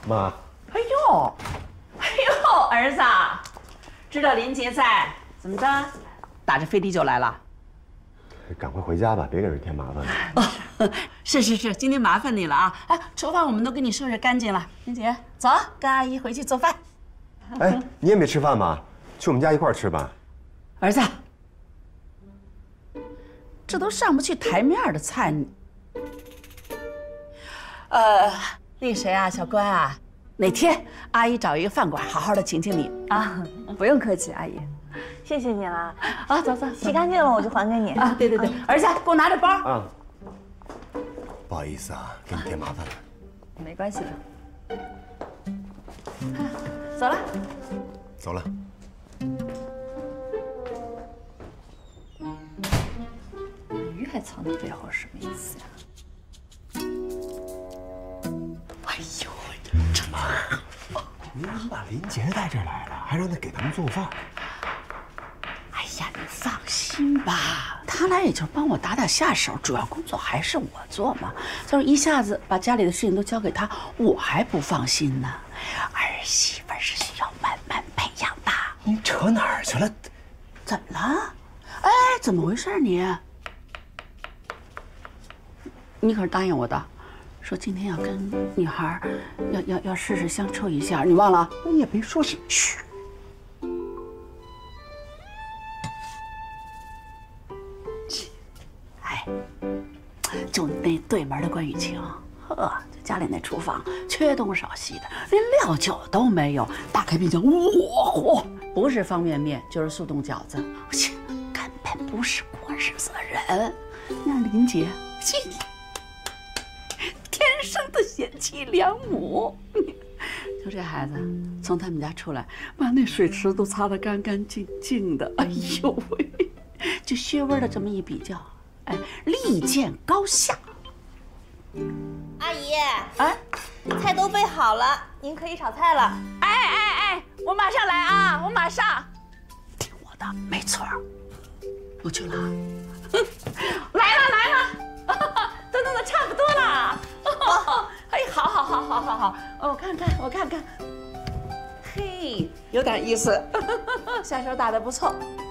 妈。 哎呦，儿子，知道林杰在，怎么着，打着飞的就来了？ 赶快回家吧，别给人添麻烦了。 哦，是，今天麻烦你了啊！哎，厨房我们都给你收拾干净了。林杰，走，跟阿姨回去做饭。 哎，你也没吃饭吗？去我们家一块儿吃吧。 儿子，这都上不去台面的菜，那谁啊，小关啊，哪天阿姨找一个饭馆，好好的请你啊！不用客气，阿姨，谢谢你了。 啊，走， 洗干净了我就还给你啊。对，儿子，给我拿着包啊。不好意思啊，给你添麻烦了。 没关系的。 走了。 走了。 鱼还藏在背后，什么意思呀？ 哎呦，这么，您把林杰带这儿来了，还让他给咱们做饭。 哎呀，你放心吧，他来也就是帮我打下手，主要工作还是我做嘛。就是一下子把家里的事情都交给他，我还不放心呢。儿媳妇是需要慢慢培养的。 你扯哪儿去了？ 怎么了？哎，怎么回事你？你可是答应我的，说今天要跟女孩要试试相处一下，你忘了？ 我也没说是。嘘。 哎，就那对门的关雨晴，呵，家里那厨房缺东少西的，连料酒都没有。打开冰箱，嚯，不是方便面就是速冻饺子，切，根本不是过日子的人。那林杰，天生的贤妻良母。就这孩子从他们家出来，把那水池都擦得干干净净的。哎呦喂，就薛微的这么一比较，哎，立见高下。 阿姨，哎，菜都备好了，您可以炒菜了。 哎，我马上来啊，我马上。听我的，没错。我去了啊。来了，都弄得差不多了。哎，好，我看看，嘿，有点意思，下手打得不错。